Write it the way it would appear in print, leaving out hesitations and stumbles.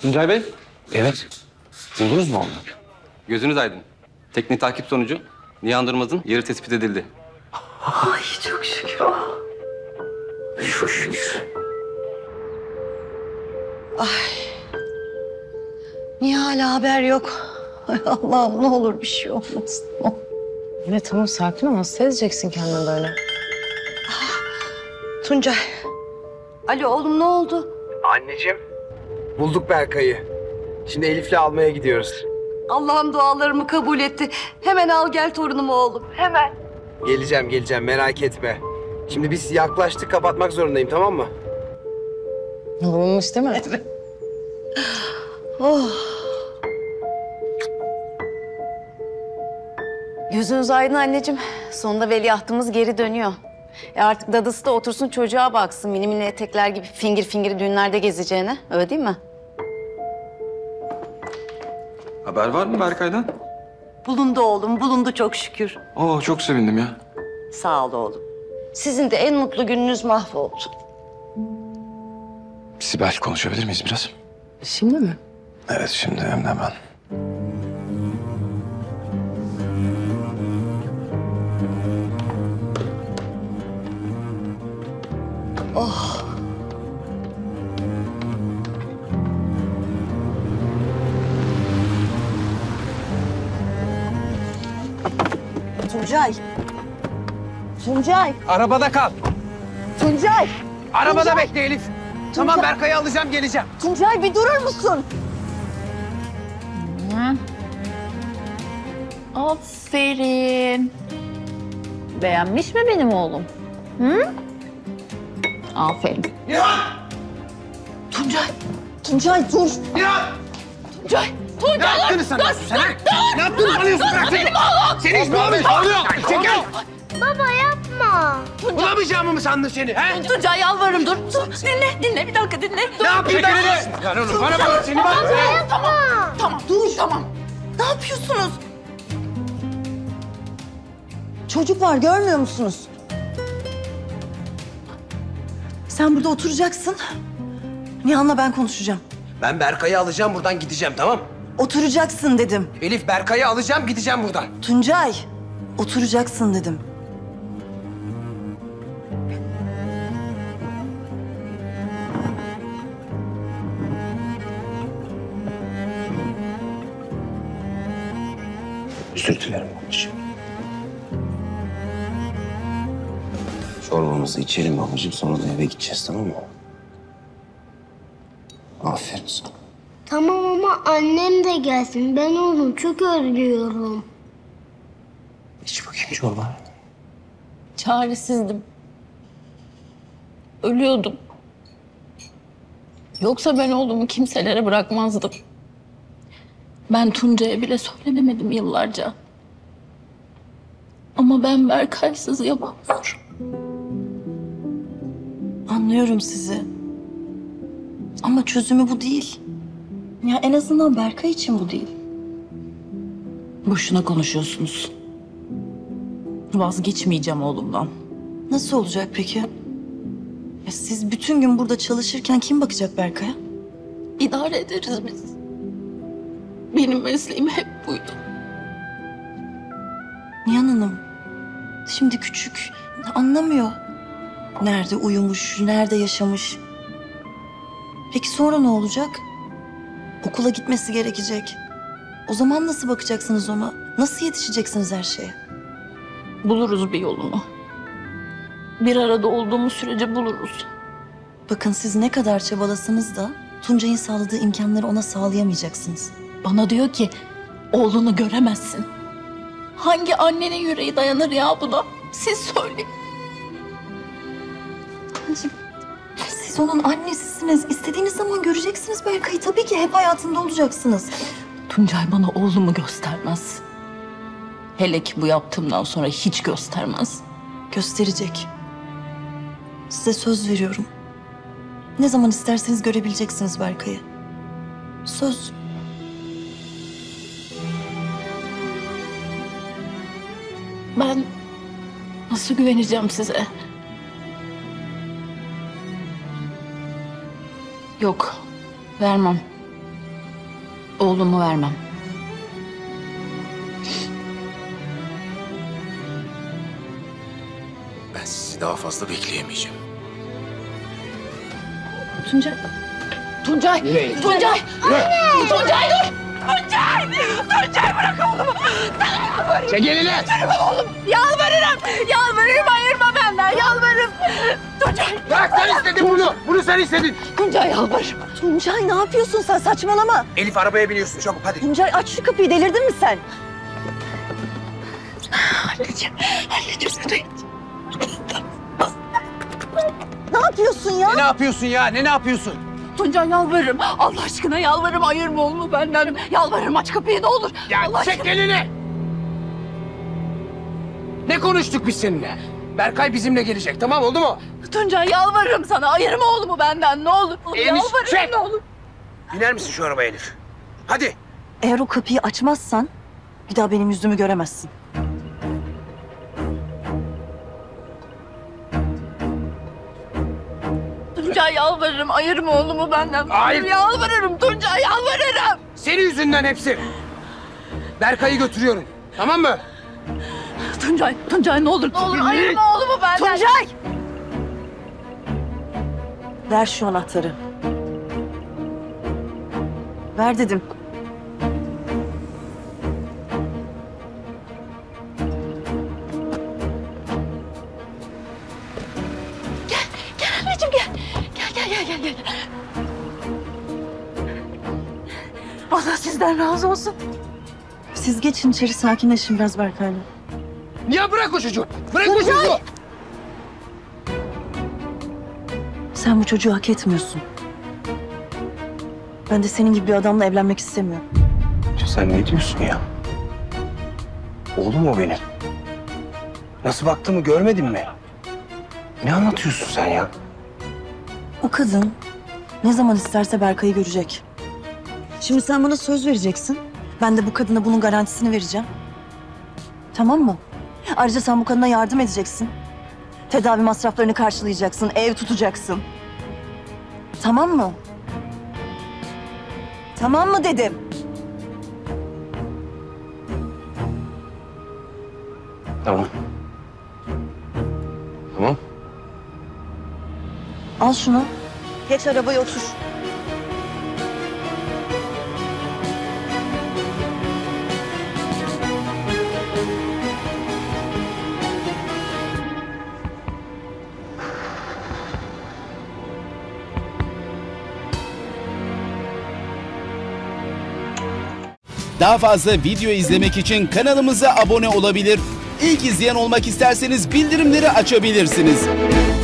Tuncay Bey. Evet. Buldunuz mu onu? Gözünüz aydın. Teknik takip sonucu Nihan Durmaz'ın yeri tespit edildi. Ay çok şükür. Çok şükür. Niye hala haber yok? Ay Allah'ım ne olur bir şey olmasın. Evet tamam sakin ol. Nasıl sezeceksin kendini böyle? Tuncay. Alo oğlum ne oldu? Anneciğim. Bulduk Berkay'ı. Şimdi Elif'le almaya gidiyoruz. Allah'ım dualarımı kabul etti. Hemen al gel torunumu oğlum. Hemen. Geleceğim merak etme. Şimdi biz yaklaştık kapatmak zorundayım tamam mı? Bulunmuş değil mi? Oh. Gözünüz aydın anneciğim. Sonunda veliahtımız geri dönüyor. Artık dadısı da otursun çocuğa baksın. Mini mini etekler gibi fingir fingir düğünlerde gezeceğine. Öyle değil mi? Haber var mı Berkay'dan? Bulundu oğlum bulundu çok şükür. Oo çok sevindim ya. Sağ ol oğlum. Sizin de en mutlu gününüz mahvoldu. Sibel konuşabilir miyiz biraz? Şimdi mi? Evet şimdi hem de hemen. Tuncay. Tuncay. Arabada kal. Tuncay. Arabada bekle Elif. Tamam Berkay'ı alacağım geleceğim. Tuncay bir durur musun? Aferin. Beğenmiş mi benim oğlum? Hı? Aferin. Tuncay. Tuncay dur. Tuncay Ne yaptığını sanıyorsun sen ha? Ne yaptığını sanıyorsun? Bırak benim oğlum. Seni hiç bulamayacağım. Ağlıyor. Çekil. Baba yapma. Bulamayacağımı mı sandın seni? He? Tuncay yalvarırım dur. Dinle bir dakika dinle. Ne yapayım ben? Ya oğlum bana bak seni bak. Tamam dur tamam. Ne yapıyorsunuz? Çocuk var görmüyor musunuz? Sen burada oturacaksın. Nihan'la ben konuşacağım. Ben Berkay'ı alacağım buradan gideceğim tamam mı? Oturacaksın dedim. Elif Berkay'ı alacağım gideceğim buradan. Tuncay, oturacaksın dedim. Özür dilerim babacığım. Çorbamızı içelim babacığım sonra da eve gideceğiz tamam mı? Aferin sana. Tamam ama annem de gelsin. Ben onu çok özlüyorum. İç bakayım çorba. Çaresizdim. Ölüyordum. Yoksa ben oğlumu kimselere bırakmazdım. Ben Tuncay'a bile söylemedim yıllarca. Ama ben Berkay'sız yapamıyorum. Anlıyorum sizi. Ama çözümü bu değil. Ya en azından Berkay için bu değil. Boşuna konuşuyorsunuz. Vazgeçmeyeceğim oğlumdan. Nasıl olacak peki? Ya siz bütün gün burada çalışırken kim bakacak Berkay'a? İdare ederiz biz. Benim mesleğim hep buydu. Nihan Hanım, şimdi küçük, anlamıyor. Nerede uyumuş, nerede yaşamış. Peki sonra ne olacak? Okula gitmesi gerekecek. O zaman nasıl bakacaksınız ona? Nasıl yetişeceksiniz her şeye? Buluruz bir yolunu. Bir arada olduğumuz sürece buluruz. Bakın siz ne kadar çabalasanız da Tuncay'ın sağladığı imkanları ona sağlayamayacaksınız. Bana diyor ki oğlunu göremezsin. Hangi annenin yüreği dayanır ya buna? Siz söyleyin. Siz onun annesisiniz. İstediğiniz zaman göreceksiniz Berkay'ı. Tabii ki hep hayatında olacaksınız. Tuncay bana oğlumu göstermez. Hele ki bu yaptığımdan sonra hiç göstermez. Gösterecek. Size söz veriyorum. Ne zaman isterseniz görebileceksiniz Berkay'ı. Söz. Ben nasıl güveneceğim size? Yok, vermem. Oğlumu vermem. Ben sizi daha fazla bekleyemeyeceğim. Tuncay. Tuncay. Tuncay. Tuncay dur. Tuncay. Tuncay bırak oğlumu. Çek elini. Oğlum yalvarırım. Yalvarırım ayırma benden. Yalvarırım. Tuncay. Bırak, sen istedin bunu. Bunu sen istedin. Tuncay yalvarırım. Tuncay ne yapıyorsun sen? Saçmalama. Elif, arabaya biniyorsun çabuk hadi. Tuncay aç şu kapıyı, delirdin mi sen? Anneciğim. Anneciğim lütfen. Ne yapıyorsun ya? Ne yapıyorsun ya? Ne yapıyorsun? Tuncay yalvarırım. Allah aşkına yalvarırım ayırma oğlumu benden. Yalvarırım aç kapıyı ne olur. Ya Allah çek elini. Ne konuştuk biz seninle? Berkay bizimle gelecek, tamam oldu mu? Tuncay yalvarırım sana ayırma oğlumu benden ne olur. Elini Yalvarırım çek. ne olur. Biner misin şu arabaya Elif? Hadi. Eğer o kapıyı açmazsan bir daha benim yüzümü göremezsin. Tuncay yalvarırım ayırma oğlumu benden. Hayır. Yalvarırım Tuncay yalvarırım. Senin yüzünden hepsi. Berkay'ı götürüyorum, tamam mı? Tuncay ne olur ayırma oğlumu benden. Tuncay! Ver şu anahtarı. Ver dedim. Gel anneciğim gel. Gel. Allah sizden razı olsun. Siz geçin içeri, sakinleşin biraz Berkay'la. Ya bırak o çocuğu, bırak o çocuğu. Sen bu çocuğu hak etmiyorsun. Ben de senin gibi bir adamla evlenmek istemiyorum. Sen ne diyorsun ya? Oğlum o benim. Nasıl baktığımı görmedin mi? Ne anlatıyorsun sen ya? O kadın ne zaman isterse Berkay'ı görecek. Şimdi sen bana söz vereceksin. Ben de bu kadına bunun garantisini vereceğim. Tamam mı? Ayrıca sen bu kadına yardım edeceksin. Tedavi masraflarını karşılayacaksın, ev tutacaksın. Tamam mı? Tamam mı dedim. Tamam. Tamam. Al şunu. Geç arabaya otur. Daha fazla video izlemek için kanalımıza abone olabilir. İlk izleyen olmak isterseniz bildirimleri açabilirsiniz.